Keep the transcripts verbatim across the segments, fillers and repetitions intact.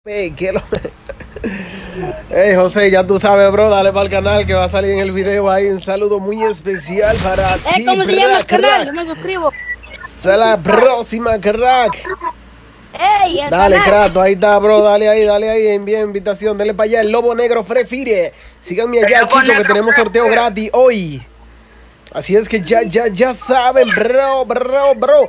Que lo... Hey José, ya tú sabes, bro, dale para el canal que va a salir en el video ahí un saludo muy especial para ti. ¿Cómo se llama el canal? Yo me suscribo. Hasta la próxima, crack. Ey, el dale, canal. crack, ahí está, bro, dale ahí, dale ahí, envía invitación, dale para allá, el Lobo Negro Free Fire. Síganme allá, chicos, que tenemos sorteo gratis hoy. Así es que ya, ya, ya saben, bro, bro, bro.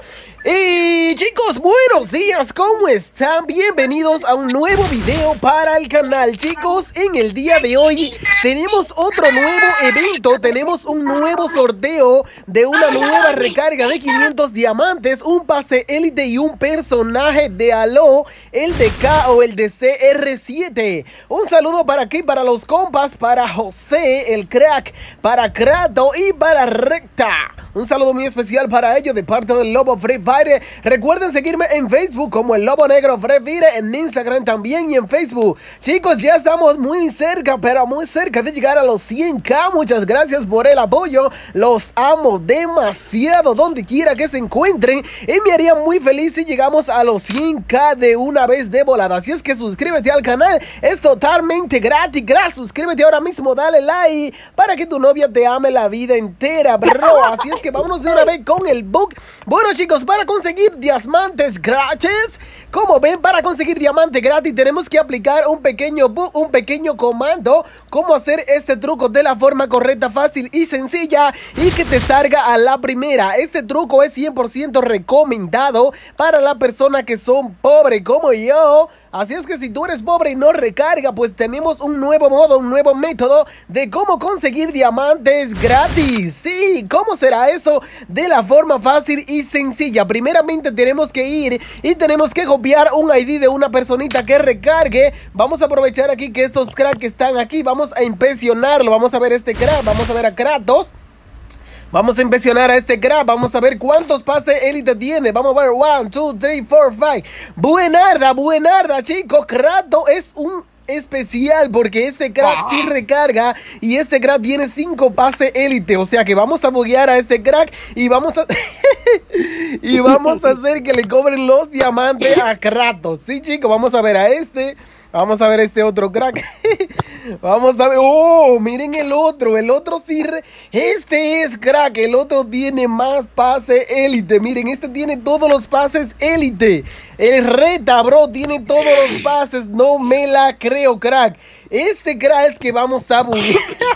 Y chicos, buenos días, ¿cómo están? Bienvenidos a un nuevo video para el canal. Chicos, en el día de hoy tenemos otro nuevo evento. Tenemos un nuevo sorteo de una nueva recarga de quinientos diamantes, un pase élite y un personaje de Halo, el de K o el de C R siete. Un saludo para aquí, para los compas, para José, el crack, para Krato y para Recta. Un saludo muy especial para ellos de parte del Lobo Free Fire. Recuerden seguirme en Facebook como el Lobo Negro Free Fire, en Instagram también y en Facebook. Chicos, ya estamos muy cerca, pero muy cerca de llegar a los cien K. Muchas gracias por el apoyo. Los amo demasiado donde quiera que se encuentren. Y me haría muy feliz si llegamos a los cien K de una vez de volada. Así es que suscríbete al canal. Es totalmente gratis. Gracias. Suscríbete ahora mismo. Dale like para que tu novia te ame la vida entera, bro. Así es que vámonos de una vez con el book. Bueno, chicos, para conseguir diamantes gratis, como ven, para conseguir diamante gratis tenemos que aplicar un pequeño book, un pequeño comando. Cómo hacer este truco de la forma correcta, fácil y sencilla, y que te salga a la primera. Este truco es cien por ciento recomendado para las personas que son pobres como yo. Así es que si tú eres pobre y no recarga, pues tenemos un nuevo modo, un nuevo método de cómo conseguir diamantes gratis. Sí, ¿cómo será eso? De la forma fácil y sencilla. Primeramente tenemos que ir y tenemos que copiar un I D de una personita que recargue. Vamos a aprovechar aquí que estos cracks están aquí. Vamos a impresionarlo. Vamos a ver este crack, vamos a ver a Kratos. Vamos a impresionar a este crack. Vamos a ver cuántos pases élite tiene. Vamos a ver. uno, dos, tres, cuatro, cinco. Buenarda, buenarda, chicos. Kratos es un especial porque este crack sí recarga. Y este crack tiene cinco pases élite. O sea que vamos a buguear a este crack. Y vamos a... y vamos a hacer que le cobren los diamantes a Kratos. Sí, chicos. Vamos a ver a este. Vamos a ver este otro crack. Vamos a ver. Oh, miren el otro. El otro sí. Re... Este es crack. El otro tiene más pases élite. Miren, este tiene todos los pases élite. El Reta, bro, tiene todos los pases. No me la creo, crack. Este crack es que vamos a buguear.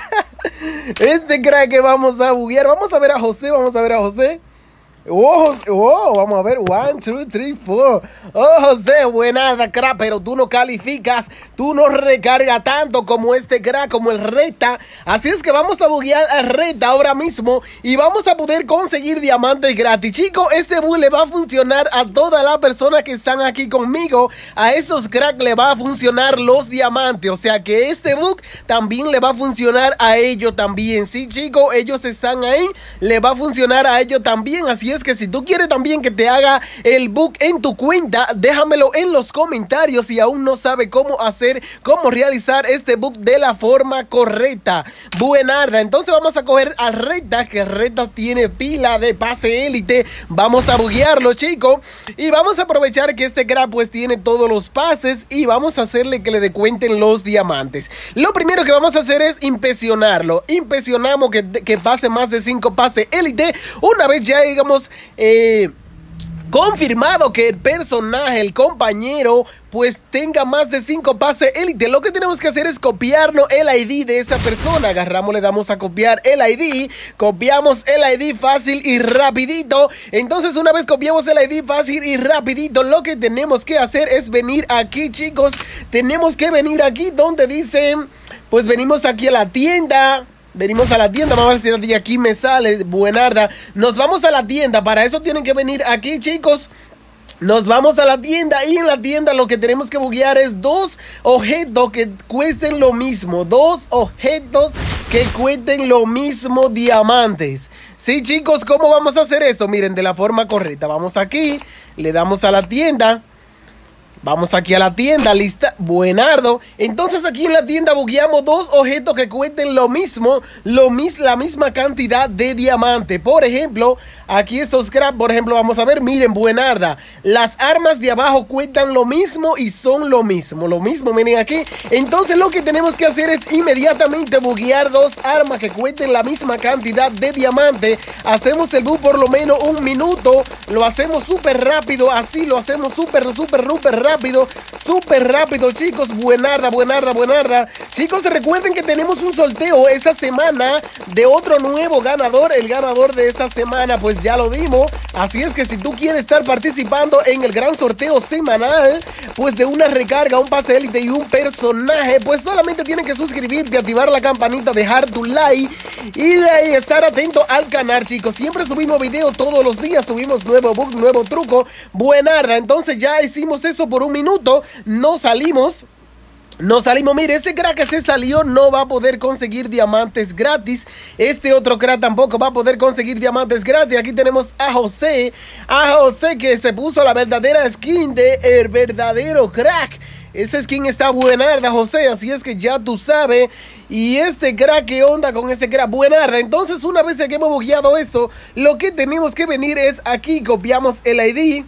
Este crack que vamos a buguear. Vamos a ver a José. Vamos a ver a José. Oh, oh, vamos a ver, one, two, three, four. Oh, José, buenada, crack, pero tú no calificas, tú no recargas tanto como este crack, como el Reta. Así es que vamos a buguear al Reta ahora mismo y vamos a poder conseguir diamantes gratis. Chicos, este bug le va a funcionar a todas las personas que están aquí conmigo. A esos cracks le va a funcionar los diamantes, o sea que este bug también le va a funcionar a ellos también. Sí, chicos, ellos están ahí, le va a funcionar a ellos también. Así es que si tú quieres también que te haga el book en tu cuenta, déjamelo en los comentarios si aún no sabe cómo hacer, cómo realizar este book de la forma correcta. Buenarda, entonces vamos a coger al Reta, que Reta tiene pila de pase élite. Vamos a buguearlo, chicos, y vamos a aprovechar que este crack pues tiene todos los pases y vamos a hacerle que le decuenten los diamantes. Lo primero que vamos a hacer es impresionarlo. Impresionamos que, que pase más de cinco pases élite. Una vez ya digamos Eh, confirmado que el personaje, el compañero, pues tenga más de cinco pases élite, lo que tenemos que hacer es copiarnos el I D de esa persona. Agarramos, le damos a copiar el I D, copiamos el I D fácil y rapidito. Entonces una vez copiamos el I D fácil y rapidito, lo que tenemos que hacer es venir aquí, chicos. Tenemos que venir aquí donde dice, pues venimos aquí a la tienda. Venimos a la tienda, vamos a ver si de aquí me sale, buenarda. Nos vamos a la tienda, para eso tienen que venir aquí, chicos. Nos vamos a la tienda y en la tienda lo que tenemos que buguear es dos objetos que cuesten lo mismo. Dos objetos que cuesten lo mismo diamantes. Sí, chicos, ¿cómo vamos a hacer esto? Miren, de la forma correcta. Vamos aquí, le damos a la tienda. Vamos aquí a la tienda, lista, buenardo. Entonces aquí en la tienda bugueamos dos objetos que cuenten lo mismo, lo mis, la misma cantidad de diamante. Por ejemplo, aquí estos scrap, por ejemplo, vamos a ver, miren, buenarda. Las armas de abajo cuentan lo mismo y son lo mismo, lo mismo, miren aquí. Entonces lo que tenemos que hacer es inmediatamente buguear dos armas que cuenten la misma cantidad de diamante. Hacemos el bug por lo menos un minuto, lo hacemos súper rápido, así lo hacemos súper, súper, súper rápido. Rápido, súper rápido, chicos. Buenarda, buenarda, buenarda. Chicos, recuerden que tenemos un sorteo esta semana de otro nuevo ganador. El ganador de esta semana, pues ya lo dimos. Así es que si tú quieres estar participando en el gran sorteo semanal, pues de una recarga, un pase élite y un personaje, pues solamente tienes que suscribirte, activar la campanita, dejar tu like y de ahí estar atento al canal, chicos. Siempre subimos videos todos los días, subimos nuevo bug, nuevo truco. Buenarda, entonces ya hicimos eso por un minuto, no salimos. No salimos, mire, este crack que se salió no va a poder conseguir diamantes gratis. Este otro crack tampoco va a poder conseguir diamantes gratis. Aquí tenemos a José, a José que se puso la verdadera skin de el verdadero crack. Esa skin está buenarda, José, así es que ya tú sabes. Y este crack, ¿qué onda con este crack? Buenarda. Entonces una vez que hemos bugueado esto, lo que tenemos que venir es aquí, copiamos el I D,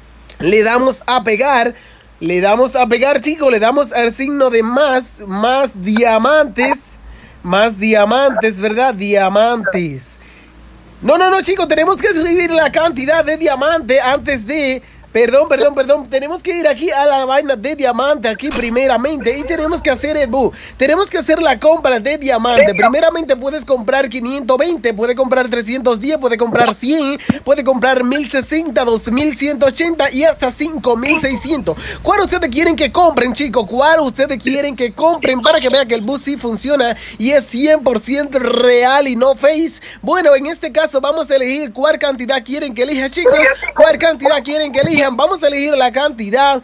le damos a pegar. Le damos a pegar, chicos, le damos al signo de más, más diamantes, más diamantes, ¿verdad? Diamantes. No, no, no, chicos, tenemos que escribir la cantidad de diamante antes de... Perdón, perdón, perdón, tenemos que ir aquí a la vaina de diamante, aquí primeramente, y tenemos que hacer el bug. Tenemos que hacer la compra de diamante. Primeramente puedes comprar quinientos veinte, puedes comprar trescientos diez, puedes comprar cien, puedes comprar mil sesenta, dos mil ciento ochenta y hasta cinco mil seiscientos. ¿Cuál ustedes quieren que compren, chicos? ¿Cuál ustedes quieren que compren para que vean que el bug sí funciona y es cien por ciento real y no face? Bueno, en este caso vamos a elegir cuál cantidad quieren que elija, chicos. ¿Cuál cantidad quieren que elija? Vamos a elegir la cantidad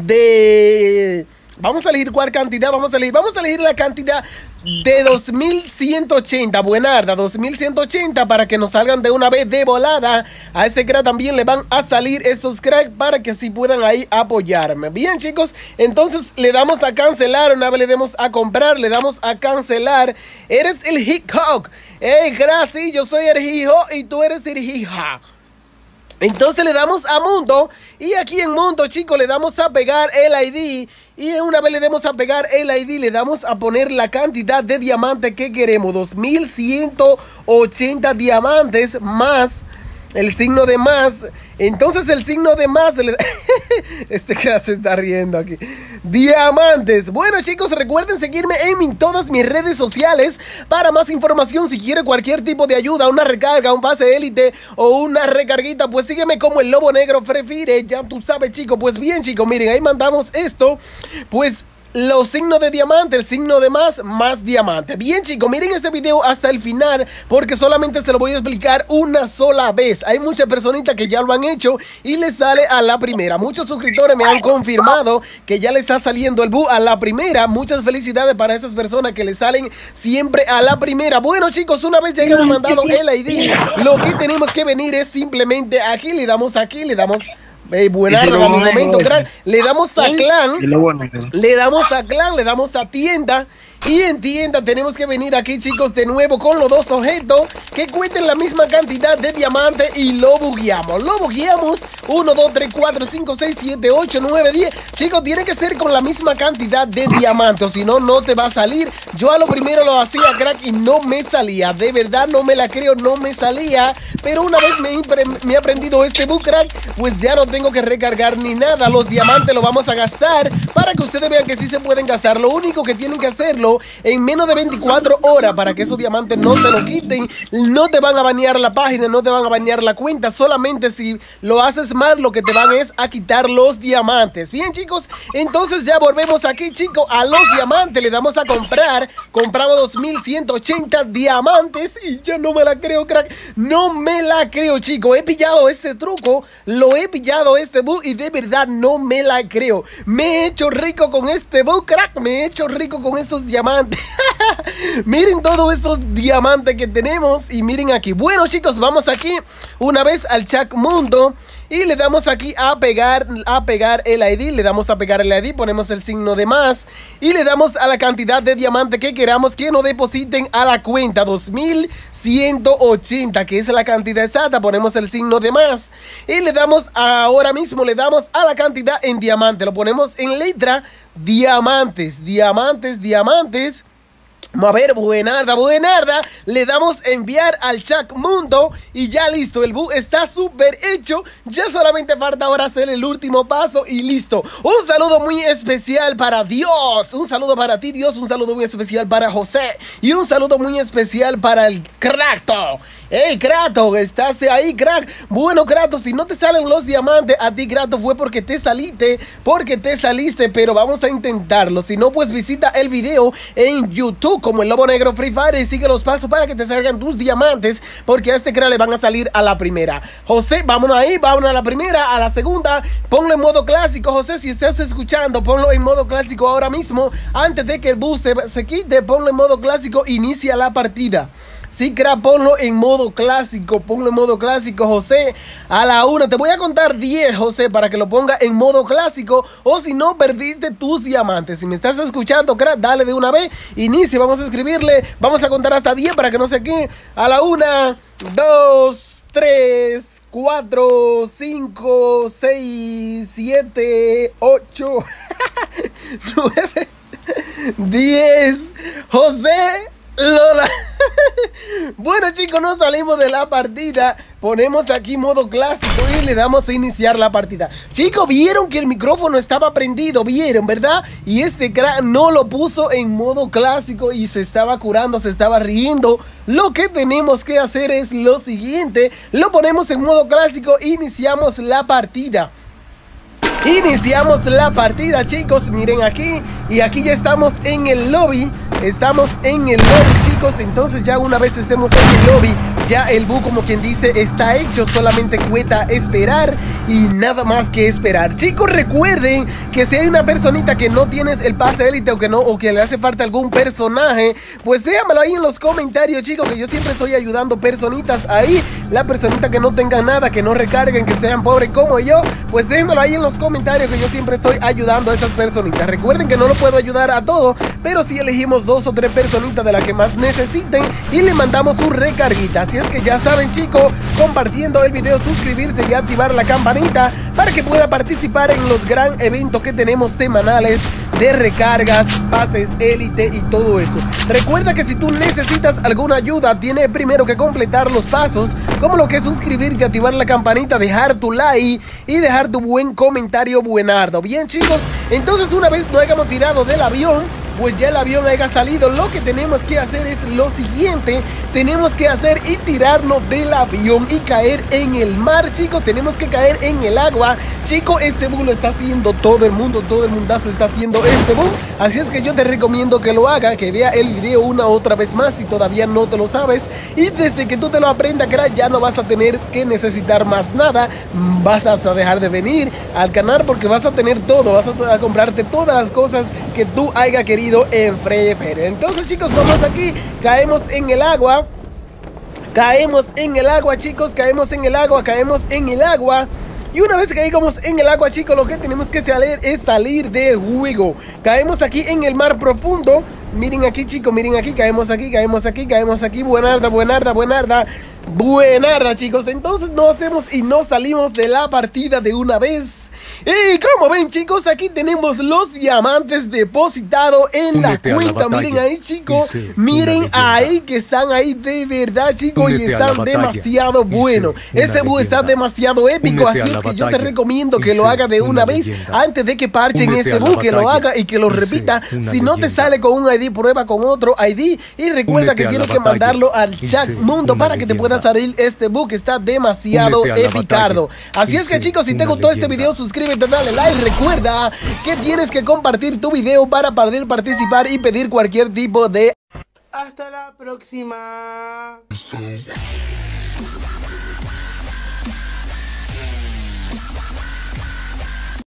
de... Vamos a elegir cuál cantidad, vamos a elegir, vamos a elegir la cantidad de dos mil ciento ochenta, buenarda, dos mil ciento ochenta para que nos salgan de una vez de volada. A este crack también le van a salir estos cracks para que así puedan ahí apoyarme. Bien, chicos, entonces le damos a cancelar, una vez le demos a comprar, le damos a cancelar. Eres el Hickok. Hey, crack, sí, yo soy el hijo y tú eres el hija. Entonces le damos a mundo y aquí en mundo, chicos, le damos a pegar el I D y una vez le demos a pegar el I D le damos a poner la cantidad de diamantes que queremos, dos mil ciento ochenta diamantes más el signo de más. Entonces el signo de más le... Este crack se está riendo aquí. Diamantes. Bueno, chicos, recuerden seguirme en todas mis redes sociales para más información. Si quiere cualquier tipo de ayuda, una recarga, un pase élite o una recarguita, pues sígueme como el Lobo Negro Free Fire. Ya tú sabes, chicos. Pues bien, chicos, miren, ahí mandamos esto. Pues los signos de diamante, el signo de más, más diamante. Bien, chicos, miren este video hasta el final porque solamente se lo voy a explicar una sola vez. Hay muchas personitas que ya lo han hecho y les sale a la primera. Muchos suscriptores me han confirmado que ya le está saliendo el bug a la primera. Muchas felicidades para esas personas que le salen siempre a la primera. Bueno, chicos, una vez ya hemos mandado el I D, lo que tenemos que venir es simplemente aquí, le damos aquí, le damos... Hey, buenarda, un momento, crack. Le damos a clan, le damos a clan, le damos a tienda. Y en tienda tenemos que venir aquí, chicos, de nuevo con los dos objetos que cuenten la misma cantidad de diamantes y lo bugueamos. Lo bugueamos. uno, dos, tres, cuatro, cinco, seis, siete, ocho, nueve, diez. Chicos, tiene que ser con la misma cantidad de diamantes, o si no, no te va a salir. Yo a lo primero lo hacía, crack, y no me salía. De verdad, no me la creo, no me salía. Pero una vez me, me he aprendido este bug, crack, pues ya no tengo que recargar ni nada. Los diamantes los vamos a gastar para que ustedes vean que sí se pueden gastar. Lo único que tienen que hacerlo en menos de veinticuatro horas para que esos diamantes no te lo quiten. No te van a banear la página, no te van a banear la cuenta. Solamente si lo haces mal, lo que te van es a quitar los diamantes. Bien, chicos, entonces ya volvemos aquí, chicos, a los diamantes. Le damos a comprar. Compramos dos mil ciento ochenta diamantes y ya no me la creo, crack. No me la creo, chicos. He pillado este truco, lo he pillado este bug y de verdad no me la creo. Me he hecho rico con este bug, crack. Me he hecho rico con estos diamantes. Miren todos estos diamantes que tenemos y miren aquí. Bueno, chicos, vamos aquí una vez al chat mundo y le damos aquí a pegar, a pegar el I D, le damos a pegar el I D, ponemos el signo de más y le damos a la cantidad de diamante que queramos que nos depositen a la cuenta, dos mil ciento ochenta, que es la cantidad exacta, ponemos el signo de más y le damos ahora mismo, le damos a la cantidad en diamante, lo ponemos en letra diamantes, diamantes, diamantes. Vamos a ver, buenarda, buenarda. Le damos enviar al chat mundo y ya listo, el bug está súper hecho. Ya solamente falta ahora hacer el último paso y listo. Un saludo muy especial para Dios. Un saludo para ti, Dios. Un saludo muy especial para José. Y un saludo muy especial para el Kratos. Hey, Kratos, ¿estás ahí, crack? Bueno, Kratos, si no te salen los diamantes a ti, Kratos, fue porque te saliste, porque te saliste, pero vamos a intentarlo. Si no, pues visita el video en YouTube como el Lobo Negro Free Fire y sigue los pasos para que te salgan tus diamantes, porque a este crack le van a salir a la primera. José, vámonos ahí, vámonos a la primera, a la segunda, ponlo en modo clásico, José, si estás escuchando, ponlo en modo clásico ahora mismo, antes de que el bus se, se quite, ponlo en modo clásico, inicia la partida. Sí, crack, ponlo en modo clásico, ponlo en modo clásico, José, a la una. Te voy a contar diez, José, para que lo ponga en modo clásico, o si no, perdiste tus diamantes. Si me estás escuchando, crack, dale de una vez, inicie, vamos a escribirle, vamos a contar hasta diez para que no se quede. A la una, dos, tres, cuatro, cinco, seis, siete, ocho, nueve, diez, José, Lola. Bueno, chicos, nos salimos de la partida. Ponemos aquí modo clásico y le damos a iniciar la partida. Chicos, vieron que el micrófono estaba prendido, vieron, ¿verdad? Y este crack no lo puso en modo clásico y se estaba curando, se estaba riendo. Lo que tenemos que hacer es lo siguiente: lo ponemos en modo clásico e iniciamos la partida. Iniciamos la partida, chicos, miren aquí. Y aquí ya estamos en el lobby. Estamos en el lobby, chicos. Entonces ya una vez estemos en el lobby, ya el bug, como quien dice, está hecho. Solamente cuesta esperar y nada más que esperar. Chicos, recuerden que si hay una personita que no tienes el pase élite o que no, o que le hace falta algún personaje, pues déjamelo ahí en los comentarios, chicos, que yo siempre estoy ayudando personitas ahí. La personita que no tenga nada, que no recarguen, que sean pobres como yo, pues déjenmelo ahí en los comentarios, que yo siempre estoy ayudando a esas personitas. Recuerden que no lo puedo ayudar a todo, pero sí elegimos dos o tres personitas de las que más necesiten y le mandamos su recarguita. Así es que ya saben, chicos, compartiendo el video, suscribirse y activar la campanita para que pueda participar en los gran eventos que tenemos semanales de recargas, pases élite y todo eso. Recuerda que si tú necesitas alguna ayuda, tienes primero que completar los pasos, como lo que es suscribirte, activar la campanita, dejar tu like y dejar tu buen comentario buenardo. Bien, chicos, entonces una vez nos hayamos tirado del avión, pues ya el avión haya salido, lo que tenemos que hacer es lo siguiente: tenemos que hacer y tirarnos del avión y caer en el mar, chicos. Tenemos que caer en el agua, chicos. Este bug lo está haciendo todo el mundo, todo el mundazo está haciendo este bug. Así es que yo te recomiendo que lo haga, que vea el video una otra vez más si todavía no te lo sabes. Y desde que tú te lo aprendas, crack, ya no vas a tener que necesitar más nada. Vas a dejar de venir al canal porque vas a tener todo, vas a, a comprarte todas las cosas que tú hayas querido en Free Fire. Entonces, chicos, vamos aquí, caemos en el agua. Caemos en el agua, chicos, caemos en el agua, caemos en el agua. Y una vez que caigamos en el agua, chicos, lo que tenemos que hacer es salir del juego. Caemos aquí en el mar profundo. Miren aquí, chicos, miren aquí, caemos aquí, caemos aquí, caemos aquí. Buenarda, buenarda, buenarda, buenarda, chicos. Entonces no hacemos y no salimos de la partida de una vez. Y como ven, chicos, aquí tenemos los diamantes depositados en la cuenta. Miren ahí, chicos, miren ahí que están ahí de verdad, chicos, y están demasiado buenos. Este bug está demasiado épico, así es que yo te recomiendo que lo haga de una vez antes de que parchen este bug, que lo haga y que lo repita. Si no te sale con un I D, prueba con otro I D y recuerda que tienes que mandarlo al chat mundo para que te pueda salir este bug que está demasiado epicardo. Así es que, chicos, si te gustó este video, suscríbete, dale like. Recuerda que tienes que compartir tu video para poder participar y pedir cualquier tipo de... Hasta la próxima.